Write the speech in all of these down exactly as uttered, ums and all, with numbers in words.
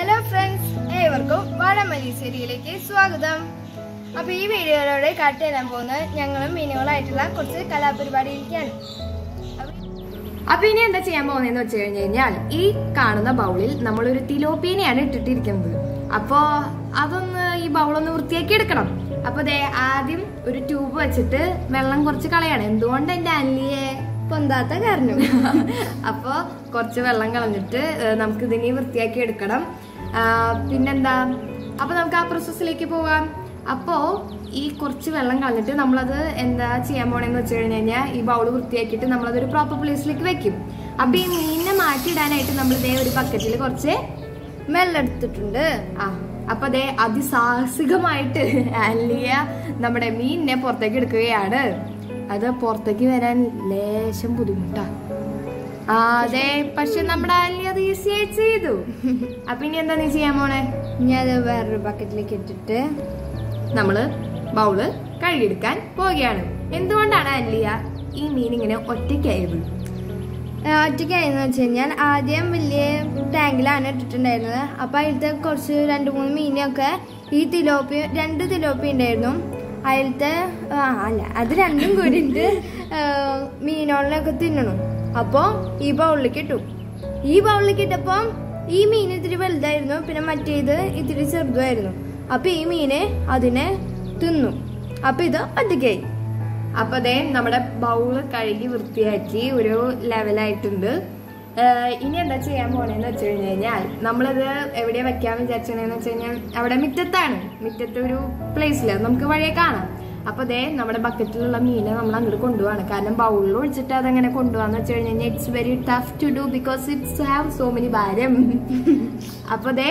Hello friends, ഏവർക്കും വാഴമല്ലി സീരിയലിലേക്ക് സ്വാഗതം. അപ്പൊ ഈ വീഡിയോയിലൂടെ കാട്ടിത്തരാൻ പോകുന്നത് ഞങ്ങളും മീനുകളായിട്ടുള്ള കുറച്ച് കലാപരിപാടിയിലേക്കാണ്. അപ്പൊ ഇനി എന്താ ചെയ്യാൻ പോകുന്നതെന്ന് വെച്ച് കഴിഞ്ഞു കഴിഞ്ഞാൽ ഈ കാണുന്ന ബൗളിൽ നമ്മളൊരു തിലോപ്പീനെയാണ് ഇട്ടിട്ടിരിക്കുന്നത്. അപ്പോ അതൊന്ന് ഈ ബൗളൊന്ന് വൃത്തിയാക്കി എടുക്കണം. അപ്പൊ ദേ ആദ്യം ഒരു ട്യൂബ് വെച്ചിട്ട് വെള്ളം കുറച്ച് കളയാണ്. എന്തുകൊണ്ട് എന്റെ അല്ലിയെ പൊന്താത്ത കാരണം. അപ്പൊ കുറച്ച് വെള്ളം കളഞ്ഞിട്ട് നമുക്ക് ഇതിനെ വൃത്തിയാക്കി എടുക്കണം. പിന്നെന്താ, അപ്പൊ നമുക്ക് ആ പ്രോസസ്സിലേക്ക് പോകാം. അപ്പോ ഈ കുറച്ച് വെള്ളം കളഞ്ഞിട്ട് നമ്മളത് എന്താ ചെയ്യാൻ പോണെന്ന് വെച്ച് കഴിഞ്ഞു കഴിഞ്ഞാൽ ഈ ബൗള് വൃത്തിയാക്കിയിട്ട് നമ്മളതൊരു പ്രോപ്പർ പ്ലേസിലേക്ക് വെക്കും. അപ്പൊ ഈ മീനിനെ മാറ്റിയിടാനായിട്ട് നമ്മൾ ഇതേ ഒരു ബക്കറ്റിൽ കുറച്ച് വെള്ളെടുത്തിട്ടുണ്ട്. ആ അപ്പൊ അതേ അതിസാഹസികമായിട്ട് അല്ലിയ നമ്മുടെ മീനിനെ പുറത്തേക്ക് എടുക്കുകയാണ്. അത് പുറത്തേക്ക് വരാൻ ലേശം ബുദ്ധിമുട്ടാ. അതെ, പക്ഷെ നമ്മുടെ അല്ലി അത് ഈസി ആയിട്ട് ചെയ്തു. അപ്പൊ ഇനി എന്താ നീ ചെയ്യാൻ പോണേ? ഇനി അത് വേറൊരു ബക്കറ്റിലേക്ക് ഇട്ടിട്ട് നമ്മള് ബൗള് കഴുകിയെടുക്കാൻ പോവുകയാണ്. എന്തുകൊണ്ടാണ് അല്ലിയ ഈ മീൻ ഇങ്ങനെ ഒറ്റയ്ക്കായത്? ഒറ്റയ്ക്കായെന്ന് വെച്ച് കഴിഞ്ഞാൽ ആദ്യം വലിയ ടാങ്കിലാണ് ഇട്ടിട്ടുണ്ടായിരുന്നത്. അപ്പൊ അതിലത്തെ കുറച്ച് രണ്ട് മൂന്ന് മീനൊക്കെ ഈ തിലോപ്പി രണ്ട് തിലോപ്പി ഉണ്ടായിരുന്നു. അതിലത്തെ അല്ല അത് രണ്ടും കൂടിയിട്ട് മീനോളിനൊക്കെ തിന്നണം. അപ്പോൾ ഈ ബൗളിലേക്ക് ഇട്ടു. ഈ ബൗളിലേക്ക് ഇട്ടപ്പം ഈ മീൻ ഇത്തിരി വലുതായിരുന്നു, പിന്നെ മറ്റേത് ഇത്തിരി ചെറുതായിരുന്നു. അപ്പൊ ഈ മീന് അതിനെ തിന്നു. അപ്പൊ ഇത് ഒറ്റയ്ക്കായി. അപ്പൊ അതേ നമ്മുടെ ബൗള് കഴുകി വൃത്തിയാക്കി ഒരു ലെവലായിട്ടുണ്ട്. ഇനി എന്താ ചെയ്യാൻ പോണേന്ന് വെച്ച് കഴിഞ്ഞു കഴിഞ്ഞാൽ നമ്മളിത് എവിടെയാ വെക്കാൻ വിചാരിച്ചതെന്ന് വെച്ച് കഴിഞ്ഞാൽ അവിടെ മുറ്റത്താണ്. മുറ്റത്ത് ഒരു പ്ലേസില് നമുക്ക് വഴിയെ കാണാം. അപ്പൊ അതേ നമ്മുടെ ബക്കറ്റിലുള്ള മീനെ നമ്മൾ അങ്ങോട്ട് കൊണ്ടുപോവാണ്. കാരണം ബൗളിൽ ഒഴിച്ചിട്ട് അതെങ്ങനെ കൊണ്ടുപോകാന്ന് വെച്ച് കഴിഞ്ഞു കഴിഞ്ഞാൽ it's very tough to do because it's have so many ഭാരം. അപ്പൊ അതേ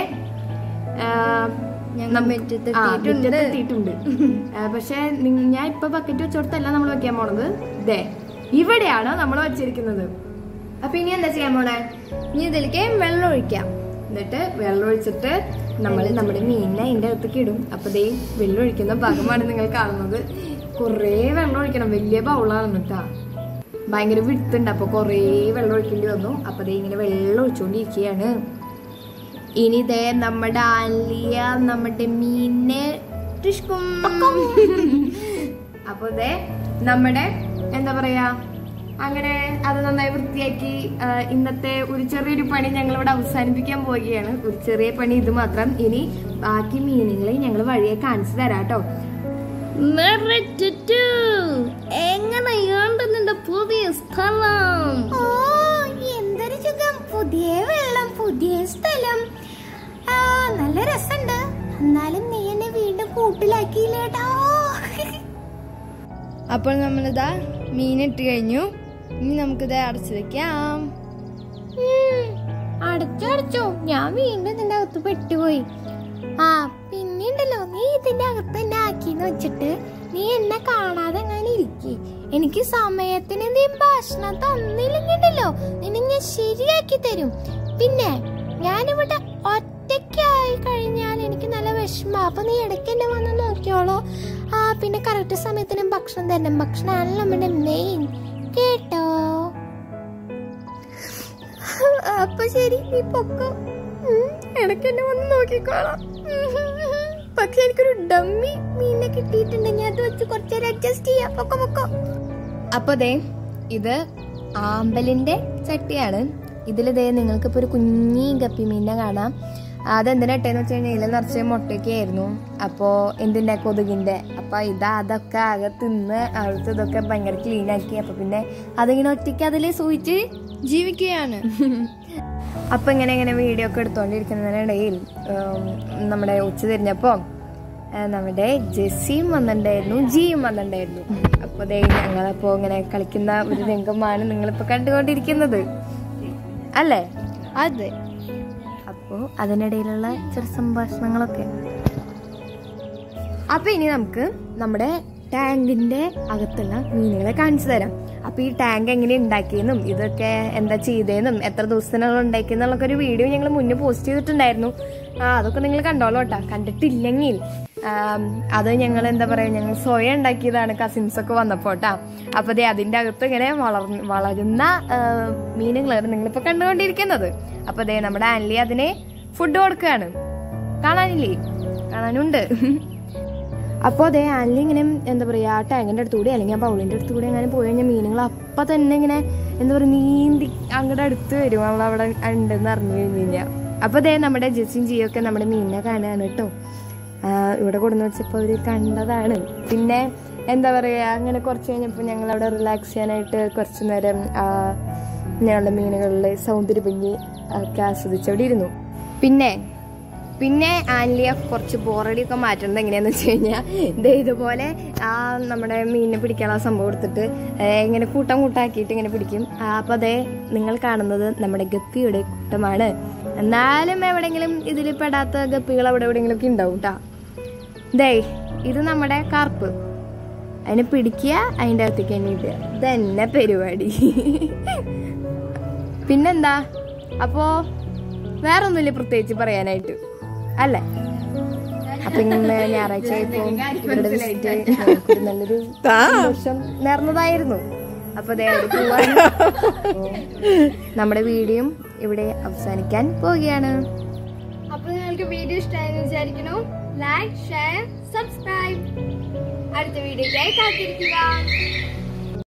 എത്തിയിട്ടുണ്ട്. പക്ഷെ ഞാൻ ഇപ്പൊ ബക്കറ്റ് വെച്ചോടത്തല്ല നമ്മൾ വെക്കാൻ പോണത്. ഇതേ ഇവിടെയാണ് നമ്മൾ വെച്ചിരിക്കുന്നത്. അപ്പൊ ഇനി എന്താ ചെയ്യാൻ പോണേ? ഇനി ഇതിലേക്ക് വെള്ളം ഒഴിക്കാം. എന്നിട്ട് വെള്ളം ഒഴിച്ചിട്ട് നമ്മൾ നമ്മുടെ മീനിനെ അതിന്റെ അകത്തേക്ക് ഇടും. അപ്പൊ ദേ വെള്ളം ഒഴിക്കുന്ന ഭാഗമാണ് നിങ്ങൾ കാണുന്നത്. കുറേ വെള്ളം ഒഴിക്കണം. വലിയ ബൗളാണ് കേട്ടാ, ഭയങ്കര വിടുത്തുണ്ട്. അപ്പൊ കുറേ വെള്ളം ഒഴിക്കേണ്ടി വന്നു. അപ്പൊ ദേ ഇങ്ങനെ വെള്ളം ഒഴിച്ചുകൊണ്ടിരിക്കുകയാണ്. ഇനി ദേ നമ്മുടെ അല്ലിയ നമ്മുടെ മീനിനെ അപ്പൊ ദേ നമ്മുടെ എന്താ പറയാ അങ്ങനെ അത് നന്നായി വൃത്തിയാക്കി ഇന്നത്തെ ഒരു ചെറിയൊരു പണി ഞങ്ങൾ ഇവിടെ അവസാനിപ്പിക്കാൻ പോവുകയാണ്. ഒരു ചെറിയ പണി ഇത് മാത്രം. ഇനി ബാക്കി മീനുകളെ ഞങ്ങൾ വഴിയെ കാണിച്ചു തരാം കേട്ടോ. എങ്ങനെയുണ്ട് പുതിയ സ്ഥലം? ഓ, എന്തൊരു സുഖം! പുതിയ വെള്ളം, പുതിയ സ്ഥലം, നല്ല രസമുണ്ട്. എന്നാലും നീ എന്നെ വീണ്ടും കൂട്ടിലാക്കിയില്ലേട്ടാ. അപ്പോൾ നമ്മളിതാ മീനിട്ട് കഴിഞ്ഞു. ഇനി നമുക്കിത് അടച്ചു വെക്കാം. അടച്ചടച്ചോ, ഞാൻ വീണ്ടും ഇതിന്റെ അകത്ത് പെട്ടുപോയി. ആ പിന്നെയുണ്ടല്ലോ, നീ ഇതിന്റെ അകത്ത് തന്നെ ആക്കിന്ന് വെച്ചിട്ട് നീ എന്നെ കാണാതെ അങ്ങനെ ഇരിക്കേ. എനിക്ക് സമയത്തിന് നീ ഭക്ഷണം തന്നില്ലെങ്കിണ്ടല്ലോ നിന്നെ ഞാൻ ശരിയാക്കി തരും. പിന്നെ ഞാനിവിടെ ഒറ്റയ്ക്കായി കഴിഞ്ഞാൽ എനിക്ക് നല്ല വിഷമ. അപ്പൊ നീ ഇടയ്ക്ക് എന്നെ വന്ന് നോക്കിയോളോ. ആ പിന്നെ കറക്റ്റ് സമയത്തിന് ഭക്ഷണം തരണം. ഭക്ഷണമാണല്ലോ നമ്മുടെ മെയിൻ, കേട്ടോ? അപ്പൊ ശരി, നീ പൊക്കോ. ഇടയ്ക്ക് എന്നെ വന്ന് നോക്കിക്കോളാം. പക്ഷെ എനിക്കൊരു ഡമ്മി മീനിനെ കിട്ടിയിട്ടുണ്ടെങ്കിൽ അത് വെച്ച് കുറച്ചേരം അഡ്ജസ്റ്റ് ചെയ്യാം. പൊക്കോ പൊക്കോ. അപ്പൊ ദേ ഇത് ആമ്പലിന്റെ ചട്ടിയാണ്. ഇതിലിതേ നിങ്ങൾക്കിപ്പോ ഒരു കുഞ്ഞി ഗപ്പി മീനിനെ കാണാം. അതെന്തിനാ ഇട്ടേന്ന് വെച്ച് കഴിഞ്ഞാൽ ഇതിൽ നിറച്ച് മുട്ടയൊക്കെ ആയിരുന്നു. അപ്പോ എന്തിന്റെ കൊതുകിന്റെ. അപ്പൊ ഇതാ അതൊക്കെ ആകെ തിന്ന് അവിടുത്തെ ഇതൊക്കെ ഭയങ്കര ക്ലീൻ ആക്കി. അപ്പൊ പിന്നെ അതിങ്ങനെ ഒറ്റയ്ക്ക് അതില് സൂചിച്ച് ജീവിക്കുകയാണ്. അപ്പൊ ഇങ്ങനെ ഇങ്ങനെ വീഡിയോ ഒക്കെ എടുത്തോണ്ടിരിക്കുന്നതിനിടയിൽ നമ്മുടെ ഉച്ച തിരിഞ്ഞപ്പോ നമ്മുടെ ജെസ്സിയും വന്നിട്ടുണ്ടായിരുന്നു, ജിയും വന്നിട്ടുണ്ടായിരുന്നു. അപ്പൊ ദേ ഞങ്ങളപ്പോ ഇങ്ങനെ കളിക്കുന്ന ഒരു രംഗമാണ് നിങ്ങളിപ്പോ കണ്ടുകൊണ്ടിരിക്കുന്നത് അല്ലേ? അതെ. അപ്പോ അതിനിടയിലുള്ള ചെറു സംഭാഷണങ്ങളൊക്കെ. അപ്പൊ ഇനി നമുക്ക് നമ്മുടെ ടാങ്കിന്റെ അകത്തുള്ള മീനുകളെ കാണിച്ചു തരാം. അപ്പൊ ഈ ടാങ്ക് എങ്ങനെ ഉണ്ടാക്കിയെന്നും ഇതൊക്കെ എന്താ ചെയ്തതെന്നും എത്ര ദിവസത്തിനുള്ള ഉണ്ടാക്കിയെന്നുള്ളൊക്കെ ഒരു വീഡിയോ ഞങ്ങൾ മുന്നേ പോസ്റ്റ് ചെയ്തിട്ടുണ്ടായിരുന്നു. ആ അതൊക്കെ നിങ്ങൾ കണ്ടോളൂ കേട്ടോ. കണ്ടിട്ടില്ലെങ്കിൽ അത് ഞങ്ങൾ എന്താ പറയാ ഞങ്ങൾ സ്വയം ഉണ്ടാക്കിയതാണ് കസിൻസ് ഒക്കെ വന്നപ്പോ കേട്ടാ. അപ്പൊ ദേ അതിന്റെ അകത്ത് ഇങ്ങനെ വളർ വളരുന്ന മീനുകളാണ് നിങ്ങളിപ്പോ കണ്ടുകൊണ്ടിരിക്കുന്നത്. അപ്പൊ ദേ നമ്മുടെ ആൻലി അതിനെ ഫുഡ് കൊടുക്കുകയാണ്. കാണാനില്ലേ? കാണാനുണ്ട്. അപ്പോൾ അതേ ആനിൽ ഇങ്ങനെ എന്താ പറയുക, ആ ടാങ്കിൻ്റെ അടുത്തുകൂടി അല്ലെങ്കിൽ ആ ബൗളിൻ്റെ അടുത്തുകൂടി അങ്ങനെ പോയി കഴിഞ്ഞാൽ മീനുകൾ അപ്പം തന്നെ ഇങ്ങനെ എന്താ പറയുക നീന്തി അങ്ങോട്ട് അടുത്ത് വരും നമ്മളവിടെ ഉണ്ടെന്ന് അറിഞ്ഞു കഴിഞ്ഞ് കഴിഞ്ഞാൽ. അപ്പോൾ അതേ നമ്മുടെ ജെസ്സിയും ജിയൊക്കെ നമ്മുടെ മീനിനെ കാണുകയാണ് കേട്ടോ. ഇവിടെ കൊടുന്ന് വെച്ചപ്പോൾ അവർ കണ്ടതാണ്. പിന്നെ എന്താ പറയുക, അങ്ങനെ കുറച്ച് കഴിഞ്ഞപ്പോൾ ഞങ്ങളവിടെ റിലാക്സ് ചെയ്യാനായിട്ട് കുറച്ച് നേരം ഞങ്ങളുടെ മീനുകളിലെ സൗന്ദര്യ ഭംഗി ഒക്കെ ആസ്വദിച്ചവിടെ ഇരുന്നു. പിന്നെ പിന്നെ ആൻലിയ കുറച്ച് ബോറടിയൊക്കെ മാറ്റുന്നത് എങ്ങനെയാണെന്ന് വെച്ച് കഴിഞ്ഞാൽ ഇതേ ഇതുപോലെ ആ നമ്മുടെ മീനിനെ പിടിക്കാനുള്ള സംഭവം എടുത്തിട്ട് ഇങ്ങനെ കൂട്ടം കൂട്ടാക്കിയിട്ട് ഇങ്ങനെ പിടിക്കും. അപ്പോൾ അതേ നിങ്ങൾ കാണുന്നത് നമ്മുടെ ഗപ്പിയുടെ കൂട്ടമാണ്. എന്നാലും എവിടെയെങ്കിലും ഇതിൽ പെടാത്ത ഗപ്പികൾ അവിടെ എവിടെയെങ്കിലുമൊക്കെ ഉണ്ടാവും കേട്ടോ. ദേ ഇത് നമ്മുടെ കാർപ്പ്. അതിനെ പിടിക്കുക, അതിൻ്റെ അകത്തേക്ക് തന്നെ ഇടുക. ഇതന്നെ പരിപാടി. പിന്നെന്താ, അപ്പോൾ വേറെ ഒന്നുമില്ല പ്രത്യേകിച്ച് പറയാനായിട്ട് അല്ലേ. അപ്പൊ ഇങ്ങനെ ഞായറാഴ്ച ഇവരുടെ വിസിറ്റ് ഞങ്ങൾക്കൊരു നല്ലൊരു സന്തോഷം നേർന്നതായിരുന്നു. അപ്പൊ അതായത് പോവാൻ നമ്മുടെ വീഡിയോ ഇവിടെ അവസാനിക്കാൻ പോവുകയാണ്. അപ്പൊ നിങ്ങൾക്ക് വീഡിയോ ഇഷ്ടമായെന്ന് വിചാരിക്കുന്നു. Like, share, subscribe. അടുത്ത വീഡിയോയ്ക്കായി കാത്തിരിക്കുക.